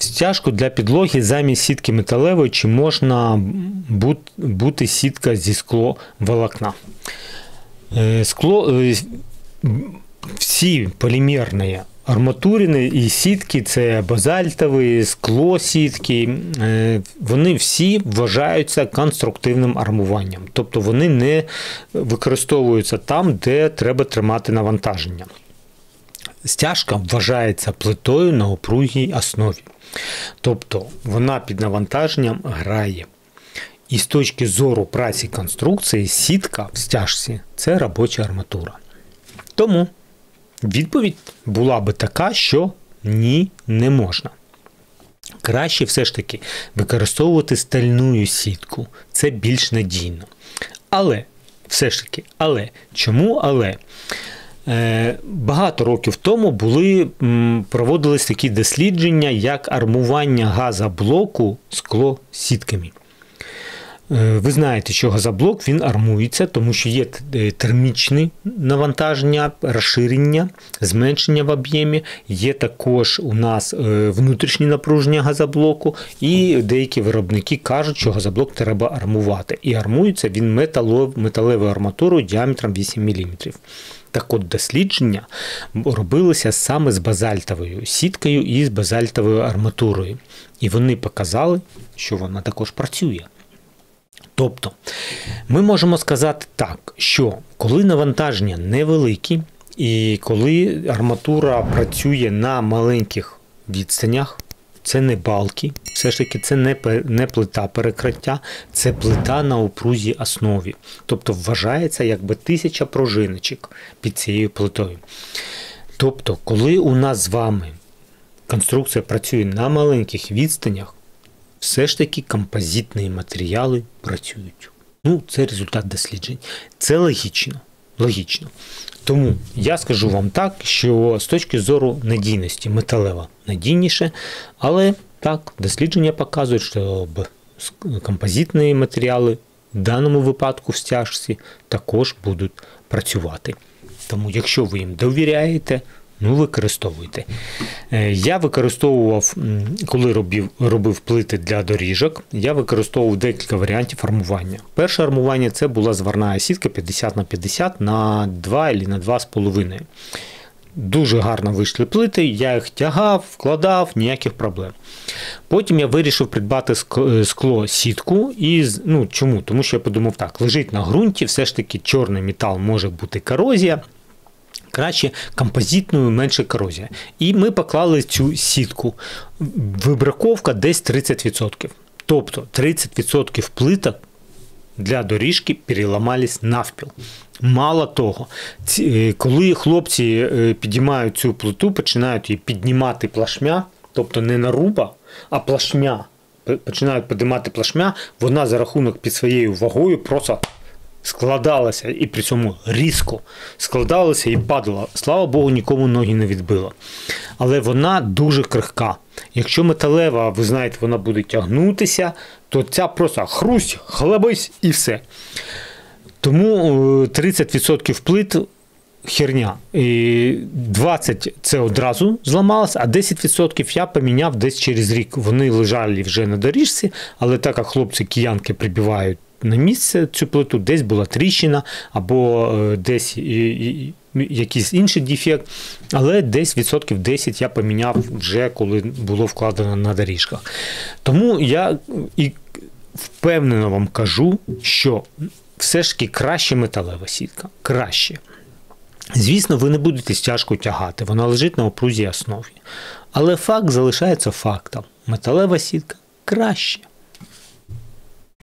Стяжку для підлоги замість сітки металевої чи можна бути сітка зі скловолокна. Всі полімерні арматурини і сітки, це базальтові, склосітки, вони всі вважаються конструктивним армуванням. Тобто вони не використовуються там, де треба тримати навантаження. Стяжка вважається плитою на упругій основі. Тобто вона під навантаженням грає. І з точки зору праці конструкції, сітка в стяжці – це робоча арматура. Тому відповідь була би така, що ні, не можна. Краще все ж таки використовувати стальну сітку. Це більш надійно. Але, все ж таки, чому але? Багато років тому проводились такі дослідження, як армування газоблоку склосітками. Ви знаєте, що газоблок він армується, тому що є термічне навантаження, розширення, зменшення в об'ємі, є також у нас внутрішнє напруження газоблоку, і деякі виробники кажуть, що газоблок треба армувати. І армується він металевою арматурою діаметром 8 мм. Так от, дослідження робилися саме з базальтовою сіткою і з базальтовою арматурою. І вони показали, що вона також працює. Тобто, ми можемо сказати так, що коли навантаження невеликі і коли арматура працює на маленьких відстанях, це не балки, все ж таки це не плита перекриття, це плита на упрузій основі. Тобто вважається якби 1000 пружиночок під цією плитою. Тобто, коли у нас з вами конструкція працює на маленьких відстанях, все ж таки композитні матеріали працюють. Це результат досліджень. Це логічно. Тому я скажу вам так, що з точки зору надійності металева надійніше, але так, дослідження показують, що композитні матеріали в даному випадку в стяжці також будуть працювати. Тому якщо ви їм довіряєте, використовуйте. Я використовував, коли робив плити для доріжок, я використовував декілька варіантів армування. Перше армування – це була зварна сітка 50х50 на 2 або на 2,5. Дуже гарно вийшли плити, я їх тягав, вкладав, ніяких проблем. Потім я вирішив придбати скло-сітку. Чому? Тому що я подумав так, лежить на ґрунті, все ж таки чорний метал, може бути корозія, краще композитною, менше корозія. І ми поклали цю сітку. Вибраковка десь 30%. Тобто 30% плиток для доріжки переламались навпіл. Мало того, коли хлопці підіймають цю плиту, починають її піднімати плашмя, тобто не наруба, а плашмя, починають піднімати плашмя, вона за рахунок під своєю вагою просто складалася і при цьому різко складалася і падала. Слава Богу, нікому ноги не відбила. Але вона дуже крихка. Якщо металева, ви знаєте, вона буде тягнутися, то ця просто хрусть, хлебись і все. Тому 30% плит херня. І 20% це одразу зламалося, а 10% я поміняв десь через рік. Вони лежали вже на доріжці, але так як хлопці-киянки прибивають на місце цю плиту, десь була тріщина, або десь якийсь інший дефект, але десь 10% я поміняв вже, коли було вкладено на доріжках. Тому я і впевнено вам кажу, що все ж таки краще металева сітка. Краще. Звісно, ви не будете стяжку тягати, вона лежить на упрузій основі. Але факт залишається фактом. Металева сітка краще.